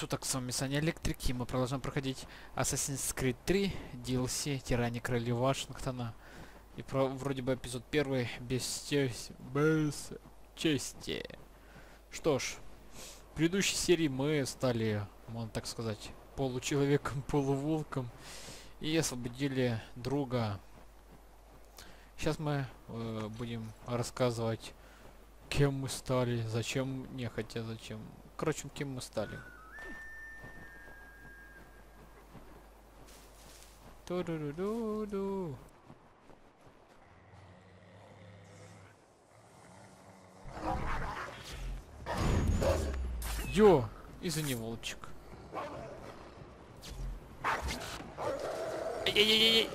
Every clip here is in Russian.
суток, с вами Саня Электрик, и мы продолжаем проходить Assassin's Creed 3 DLC Тиране Короли Вашингтона. И вроде бы эпизод первый без чести. Что ж, в предыдущей серии мы стали, можно так сказать, получеловеком, полуволком и освободили друга. Сейчас мы будем рассказывать, кем мы стали, зачем, не хотя зачем. Короче, кем мы стали. Ту-ду-ду-ду-ду. Йо! Извини, волчик. Ай-яй-яй-яй!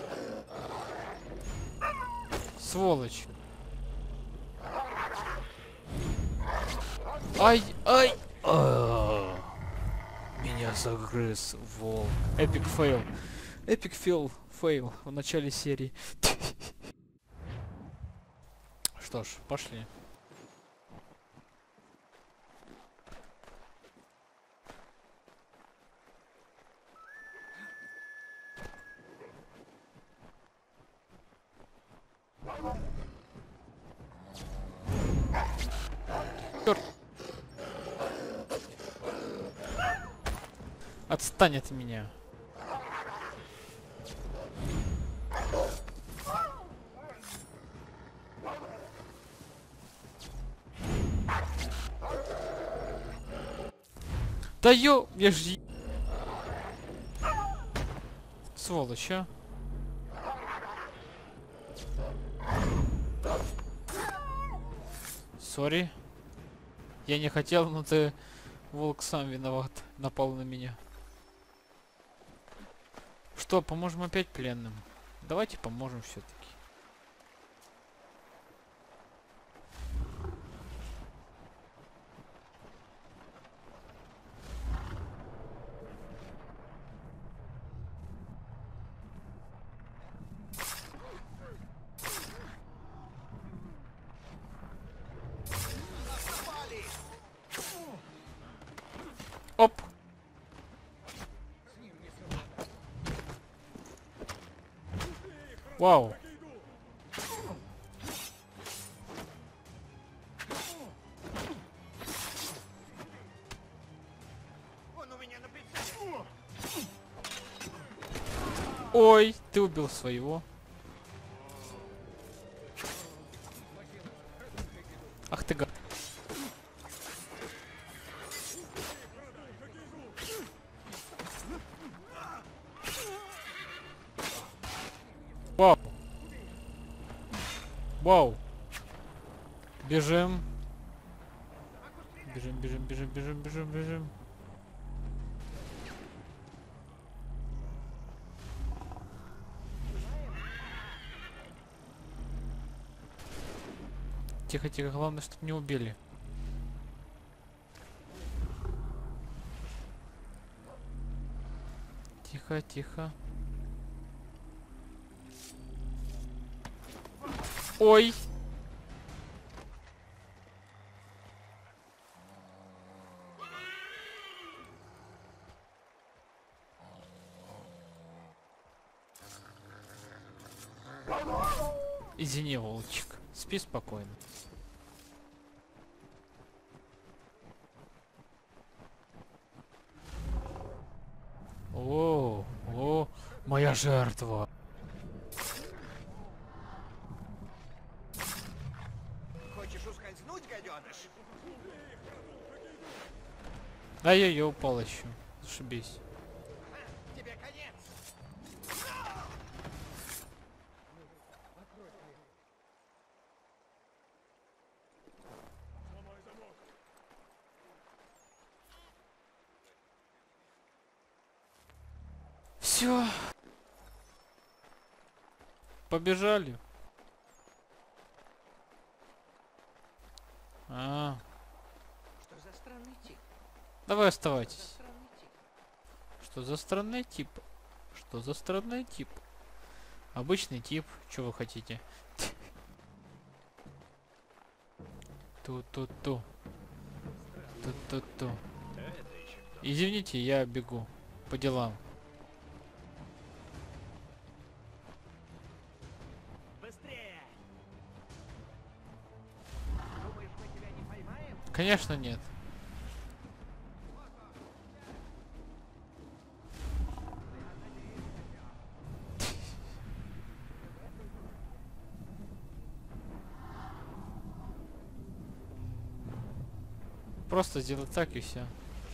Сволочь! Ай! Ай! Меня загрыз волк. Эпик фейл. Эпик фейл в начале серии. Что ж, пошли. Чёрт. Отстань от меня. Да ё, я ж... Сволочь, а? Сори. Я не хотел, но ты... Волк сам виноват. Напал на меня. Что, поможем опять пленным? Давайте поможем все-таки. Оп! Вау! Ой, ты убил своего. Ах ты гад. Вау. Вау. Бежим. Бежим. Тихо, главное, чтобы не убили. Тихо. Ой! Извини, волчик. Спи спокойно. О, моя жертва. Хочешь ускользнуть, гаденыш? Ай-яй-яй, упал еще. Зашибись. Тебе конец. Все. Побежали. Что за странный тип? Давай оставайтесь. Странный тип. Что за странный тип? Что за странный тип? Обычный тип. Что вы хотите? Ту-ту-ту. Ту-ту-ту. Извините, я бегу по делам. Быстрее! Думаешь, мы тебя не поймаем? Конечно, нет. Просто сделать так и все.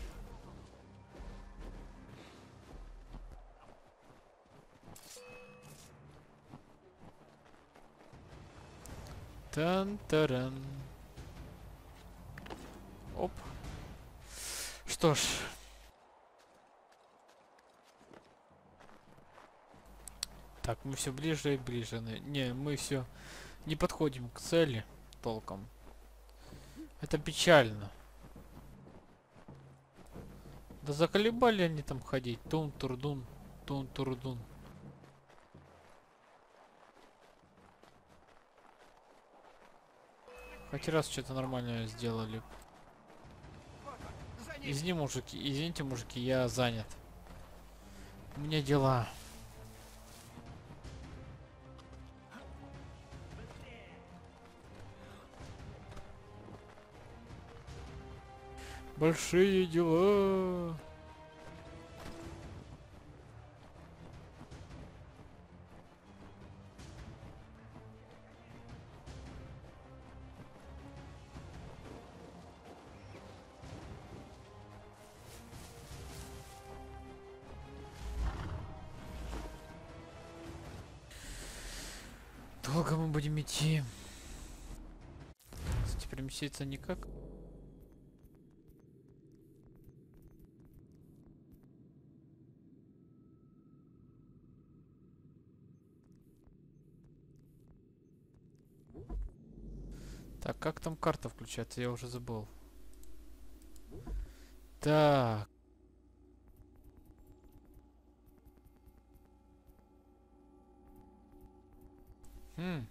Тан-таран. Оп. Что ж. Так, мы все ближе и ближе. Не, мы все не подходим к цели толком. Это печально. Да заколебали они там ходить. Тун-турдун, тун-турдун. Хоть раз что-то нормальное сделали. Вот он, за ним! Извините, мужики, я занят. У меня дела. Большие дела. Долго мы будем идти. Кстати, переместиться никак. Так, как там карта включается? Я уже забыл. Так. Хм.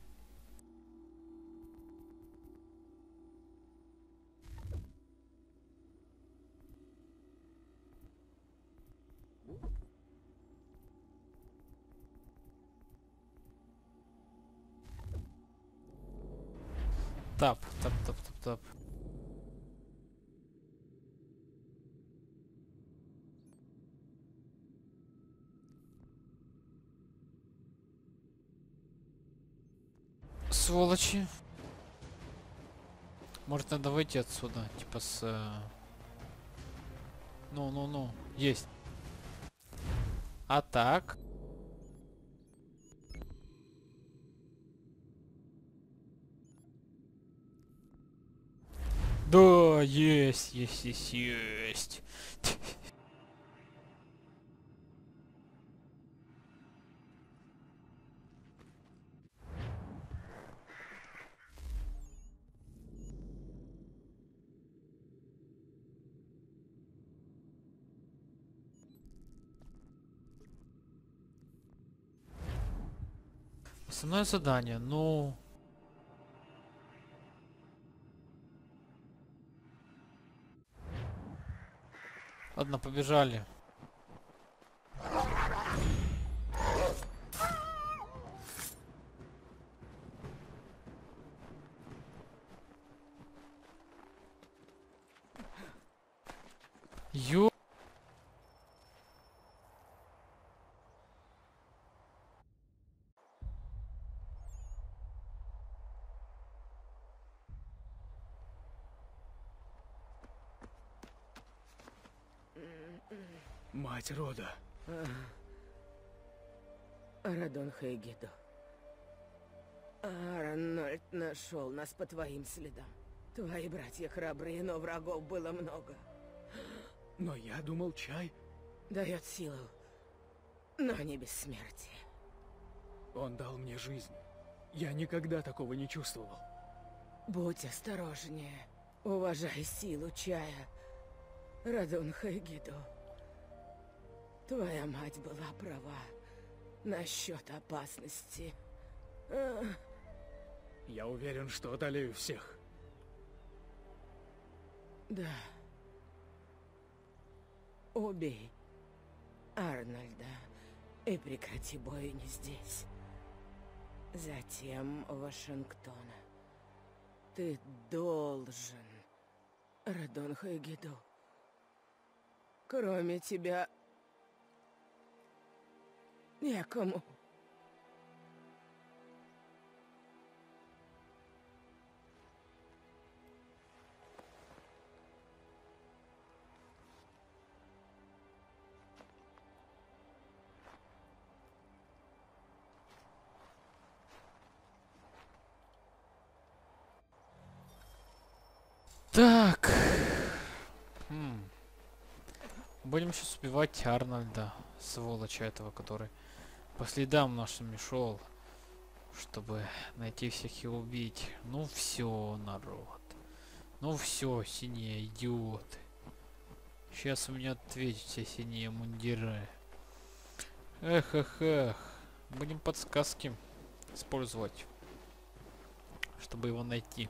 Тап, тап, тап, тап, тап. Сволочи. Может, надо выйти отсюда, типа с... Ну. Есть. А так? Да, есть. Основное задание, ну... Ладно, побежали. Ё... Мать рода. Радон Хейгедо. Арнольд нашел нас по твоим следам. Твои братья храбрые, но врагов было много. Но я думал, чай... Дает силу, но не бессмертие. Он дал мне жизнь. Я никогда такого не чувствовал. Будь осторожнее. Уважай силу чая. Радон Хейгедо. Твоя мать была права насчет опасности. Я уверен, что одолею всех. Да. Убей Арнольда и прекрати бойню здесь. Затем Вашингтона. Ты должен, Радон Хагиду. Кроме тебя некому. Так. Будем сейчас убивать Арнольда, сволоча этого, который по следам нашим шел, чтобы найти всех и убить. Ну все, народ. Ну все, синие идиоты. Сейчас у меня ответят все синие мундиры. Эх, эх, эх. Будем подсказки использовать, чтобы его найти.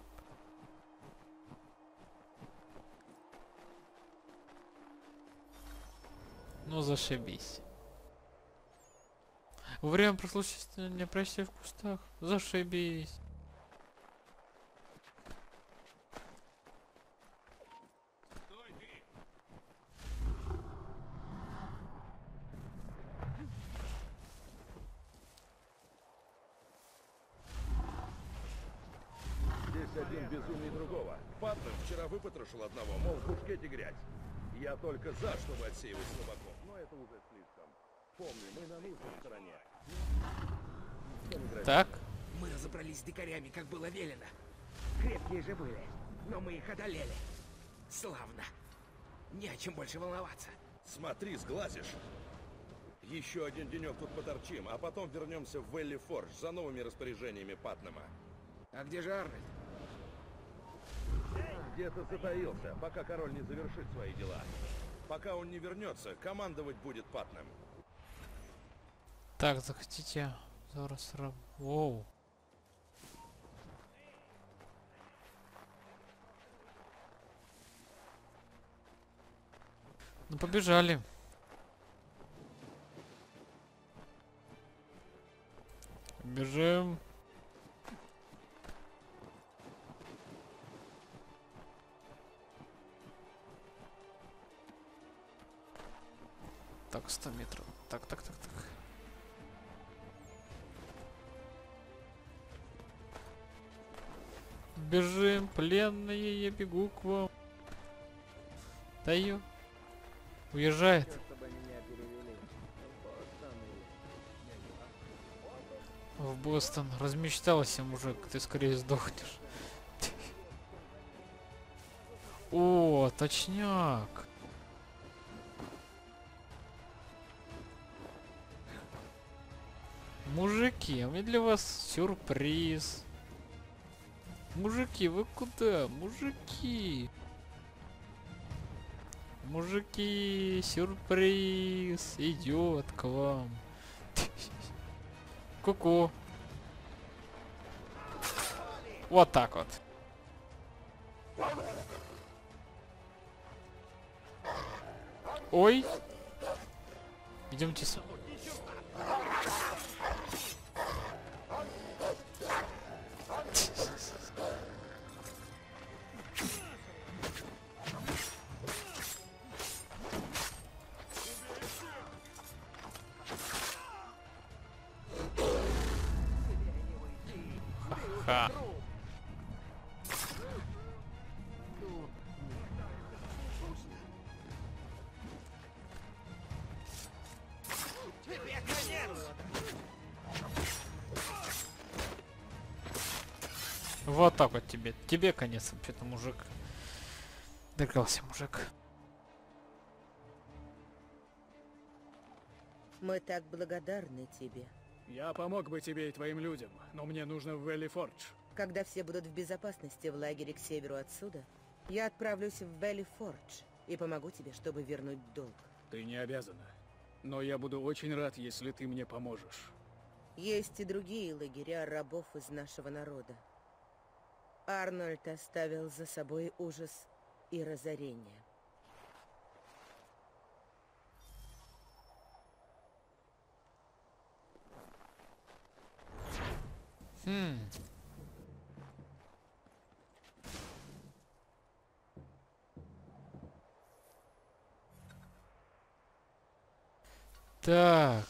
Ну зашибись. Во время прослушивания прячься в кустах. Зашибись. Здесь один безумный другого. Патнер вчера выпотрошил одного, мол, в бушкете грязь. Я только за, чтобы отсеивать слабаков, но это уже слишком. Помни, мы на нужной стороне. Так. Мы разобрались с дикарями, как было велено. Крепкие же были, но мы их одолели. Славно. Не о чем больше волноваться. Смотри, сглазишь. Еще один денек тут поторчим, а потом вернемся в Вэлли Фордж за новыми распоряжениями Патнема. А где же Арнольд? Где-то затаился, пока король не завершит свои дела. Пока он не вернется, командовать будет Патнем. Так, захотите зараз Воу. Ну побежали. Бежим. Так, 100 метров. Так, так, так, так. Бежим, пленные, я бегу к вам. Да ё. Уезжает. В Бостон. Размечтался, мужик. Ты скорее сдохнешь. О, точняк. Мужики, у меня для вас сюрприз. Мужики, вы куда? Мужики. Мужики, сюрприз идет к вам. Ку-ку. Вот так вот. Ой. Идемте с... Ха. Тебе конец! Вот так вот тебе. Тебе конец, вообще-то, мужик. Догадался, мужик. Мы так благодарны тебе. Я помог бы тебе и твоим людям, но мне нужно в Вэлли Фордж. Когда все будут в безопасности в лагере к северу отсюда, я отправлюсь в Вэлли Фордж и помогу тебе, чтобы вернуть долг. Ты не обязана. Но я буду очень рад, если ты мне поможешь. Есть и другие лагеря рабов из нашего народа. Арнольд оставил за собой ужас и разорение. Хм. Так.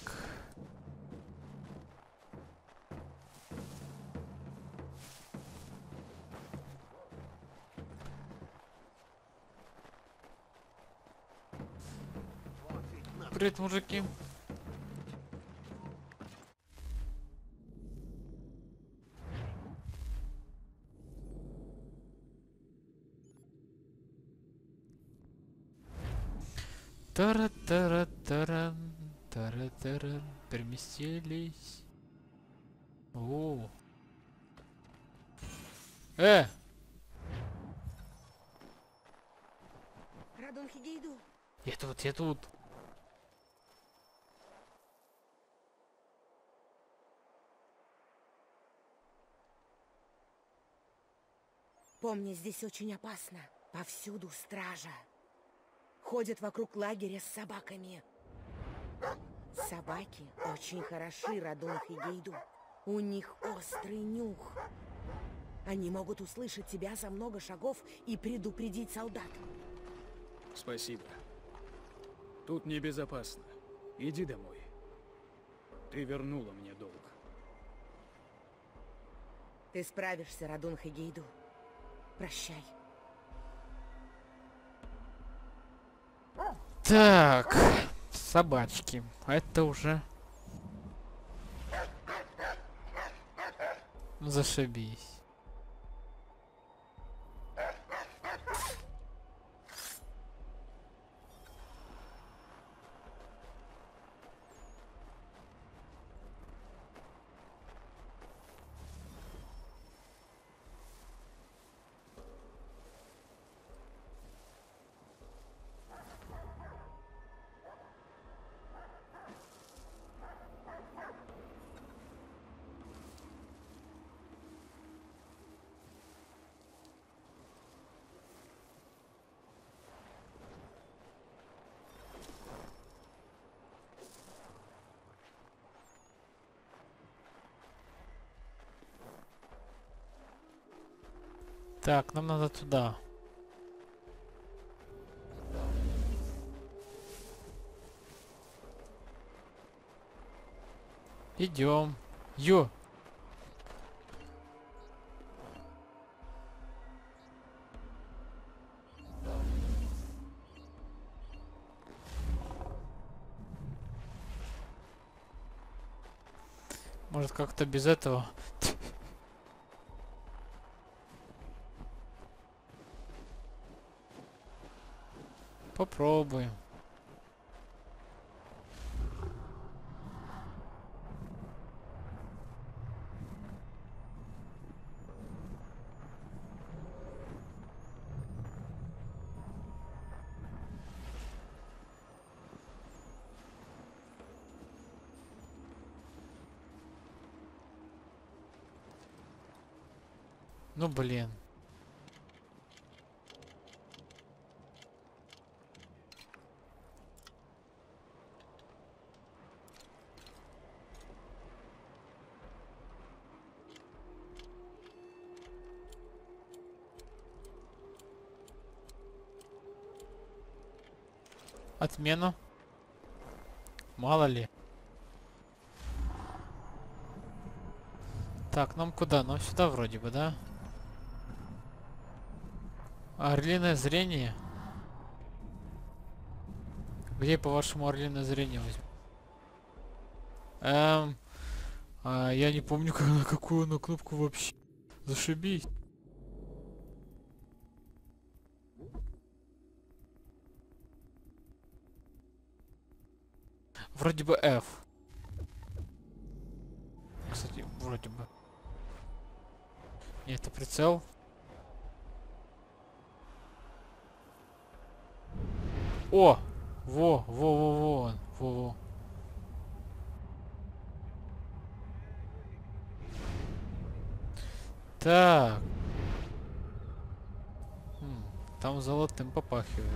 Привет, мужики. Тара-тара-таран, тара-таран, переместились. О. Радон Хигейду. Я тут, я тут. Помни, здесь очень опасно. Повсюду стража. Ходят вокруг лагеря с собаками. Собаки очень хороши, Радон Хигейду. У них острый нюх. Они могут услышать тебя за много шагов и предупредить солдат. Спасибо. Тут небезопасно. Иди домой. Ты вернула мне долг. Ты справишься, Радон Хигейду. Прощай. Так, собачки. Это уже... Зашибись. Так, нам надо туда. Идем. Ё. Может, как-то без этого? Попробуем. Ну блин. Отмена. Мало ли. Так, нам куда? Нам сюда вроде бы, да? Орлиное зрение. Где, по-вашему, орлиное зрение возьму? Я не помню, на какую на кнопку вообще. Зашибись. Вроде бы F. Кстати, вроде бы. Нет, это прицел. О! Во. Так. Там золотым попахивает.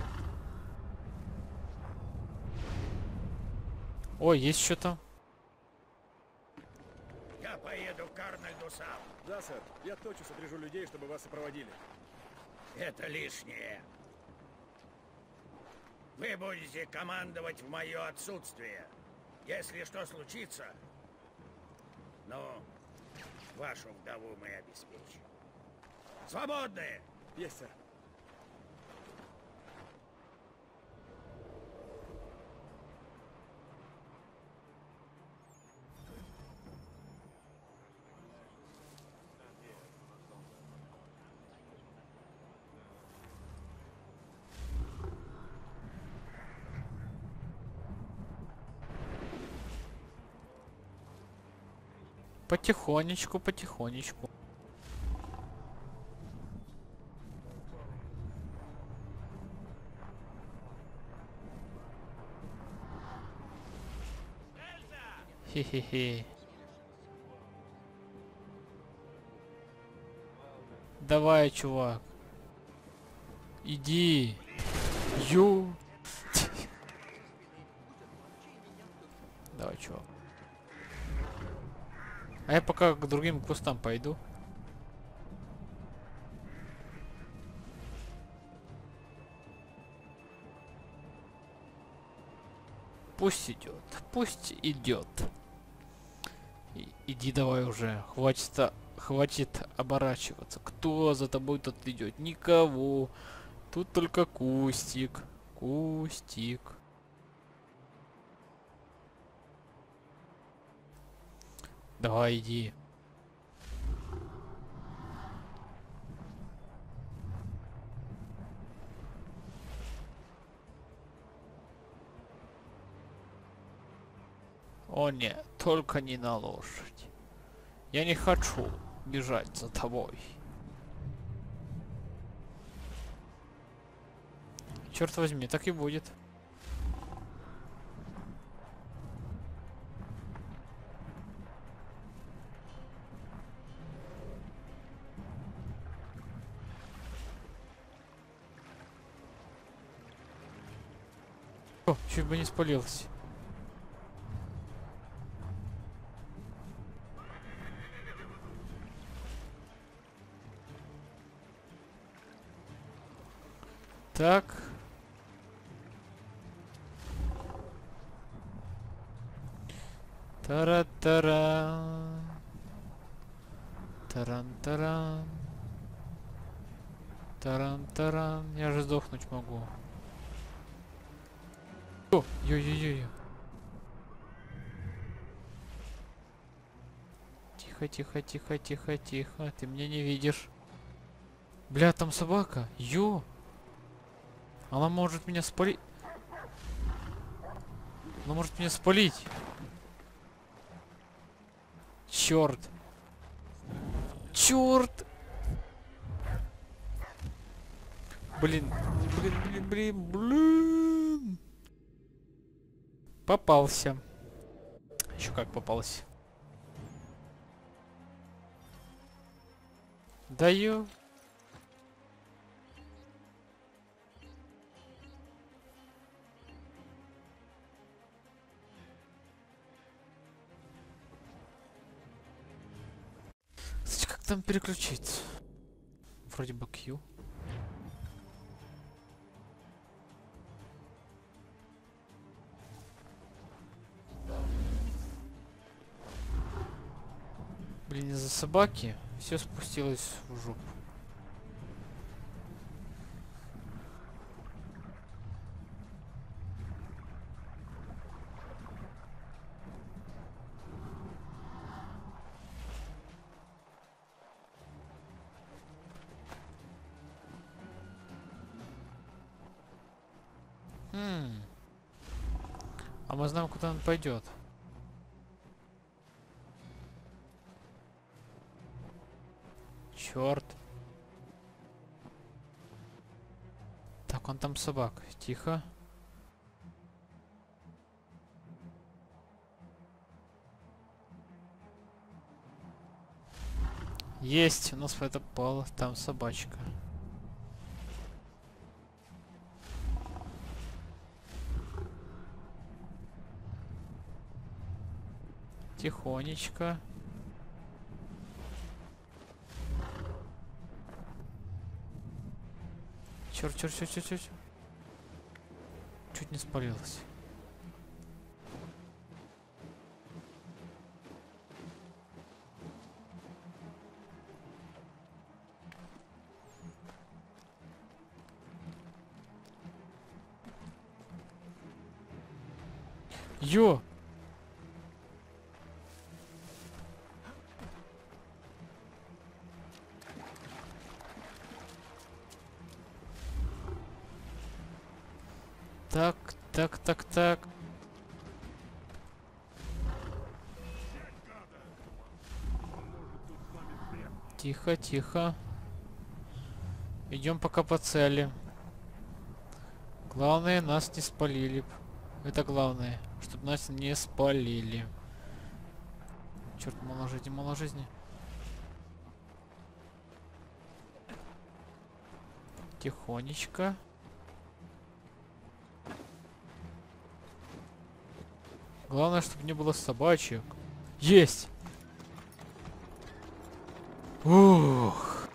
Ой, есть что-то. Я поеду к Арнольду сам. Да, сэр. Я тотчас отрежу людей, чтобы вас сопроводили. Это лишнее. Вы будете командовать в мое отсутствие. Если что случится, ну, вашу вдову мы обеспечим. Свободны! Есть, сэр. Потихонечку, потихонечку. Хе-хе-хе. Давай, чувак. Иди. Ю. Давай, чувак. А я пока к другим кустам пойду. Пусть идет, пусть идет. Иди давай уже, хватит оборачиваться. Кто за тобой тут идет? Никого. Тут только кустик, кустик. Давай, иди. О нет, только не на лошадь. Я не хочу бежать за тобой. Черт возьми, так и будет. О, чуть бы не спалился. Так. Тара-тара. Таран-таран. Таран-таран. Я же сдохнуть могу. О, ё-ё-ё-ё. Тихо, тихо, тихо, тихо, тихо. Ты меня не видишь. Бля, там собака. Ё. Она может меня спалить. Она может меня спалить. Черт. Черт. Блин. Блин. Попался. Еще как попался. Даю. Кстати, как там переключиться? Вроде бы Q. Блин, из-за собаки все спустилось в жопу. А мы знаем, куда он пойдет. Черт. Так, он там собак. Тихо. Есть, у нас попала там собачка. Тихонечко. Черт. Чуть не спалилась. Ё! Так. Тихо. Идем пока по цели. Главное, нас не спалили. Это главное, чтобы нас не спалили. Черт, мало жизни. Тихонечко. Главное, чтобы не было собачек. Есть! Ух!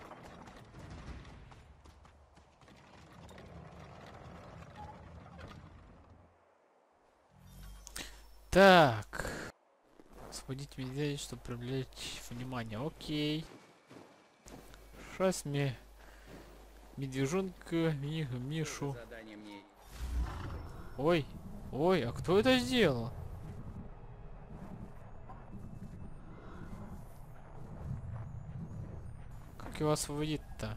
Так. Сводить медведя, чтобы привлечь внимание. Окей. Сейчас мне медвежонка и Мишу. Ой, а кто это сделал? Как его освободить-то?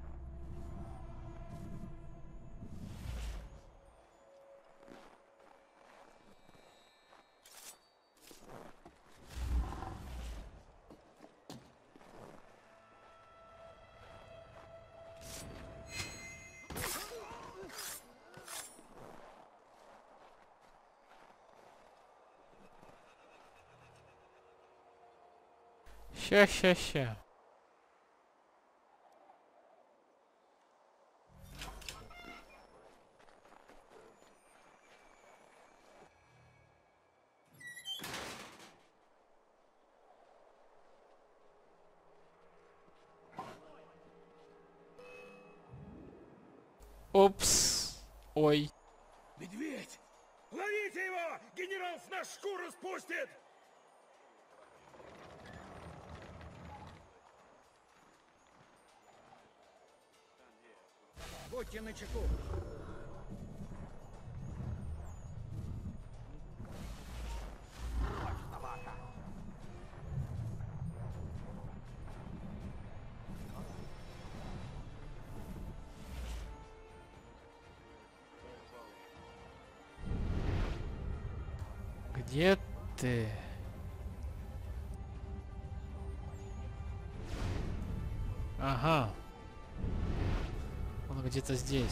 Ща. Опс. Ой. Медведь! Ловите его! Генерал с нас шкуру спустит! Будьте начеку. Где ты? Ага. Он где-то здесь.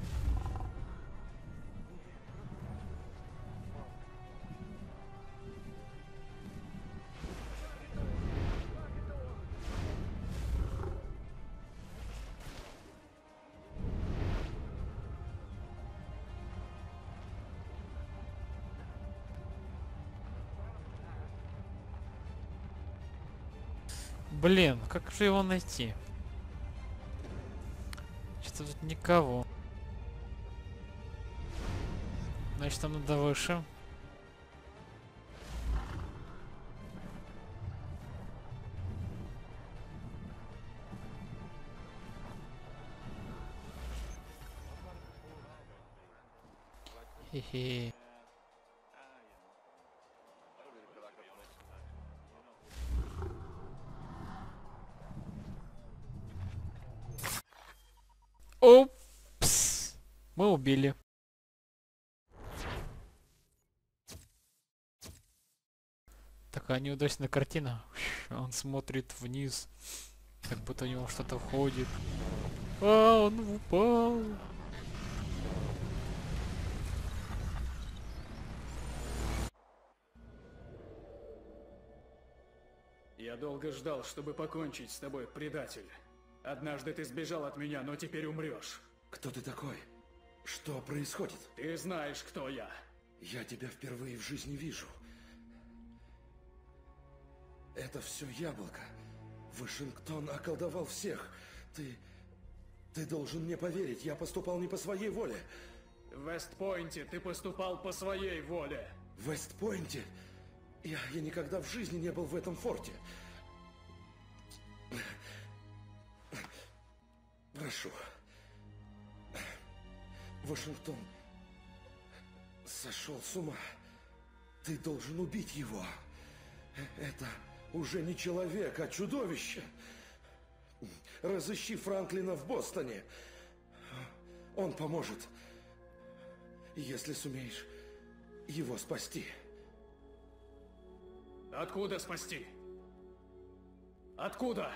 Блин, как же его найти? Что-то тут никого. Значит, там надо выше. Хе-хе. Опс! Мы убили. Такая неудачная картина. Он смотрит вниз, как будто у него что-то входит. А, он упал. Я долго ждал, чтобы покончить с тобой, предатель. Однажды ты сбежал от меня, но теперь умрешь. Кто ты такой? Что происходит? Ты знаешь, кто я. Я тебя впервые в жизни вижу. Это все яблоко. Вашингтон околдовал всех. Ты Ты должен мне поверить, я поступал не по своей воле. В Вестпойнте ты поступал по своей воле. В Вестпойнте? Я никогда в жизни не был в этом форте. Прошу. Вашингтон сошел с ума. Ты должен убить его. Это уже не человек, а чудовище. Разыщи Франклина в Бостоне. Он поможет, если сумеешь его спасти. Откуда спасти? Откуда?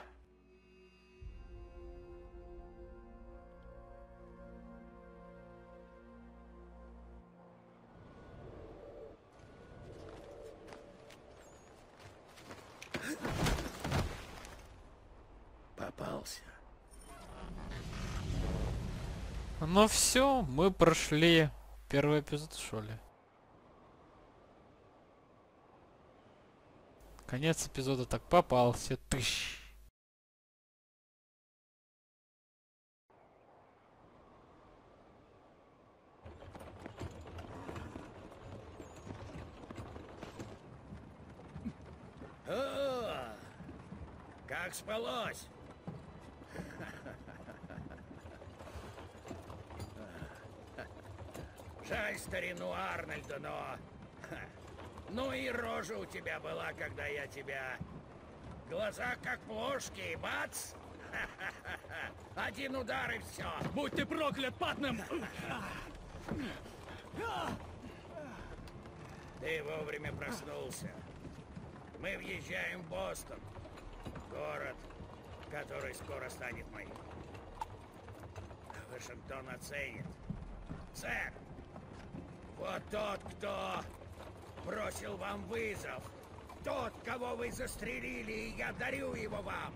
Попался. Ну все, мы прошли первый эпизод, что ли. Конец эпизода так попался. Тыщ. О, как спалось? Жаль старину Арнольда, но... Ну и рожа у тебя была, когда я тебя... Глаза как плошки, бац! Один удар и все. Будь ты проклят, Патнем! Ты вовремя проснулся. Мы въезжаем в Бостон. Город, который скоро станет моим. Вашингтон оценит. Сэр, вот тот, кто бросил вам вызов. Тот, кого вы застрелили, и я дарю его вам.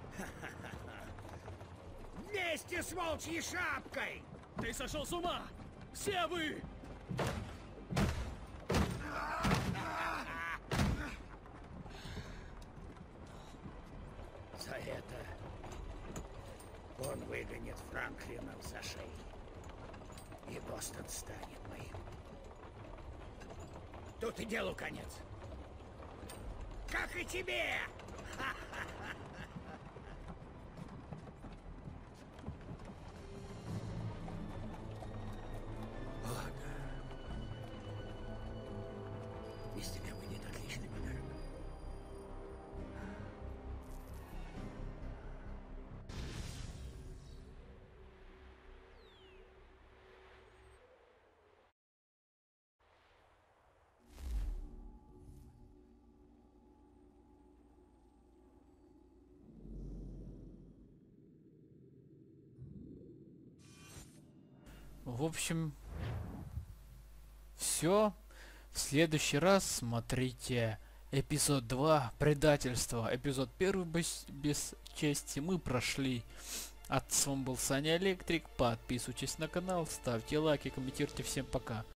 Вместе с волчьей шапкой! Ты сошел с ума! Все вы! За это он выгонит Франклина за шею. И Бостон станет моим. Тут и делу конец. Как и тебе! Ладно. Из тебя выйдет отличный подарок. В общем, все. В следующий раз смотрите эпизод 2 предательство. Эпизод 1 без чести мы прошли. С вами был Саня Электрик. Подписывайтесь на канал, ставьте лайки, комментируйте. Всем пока.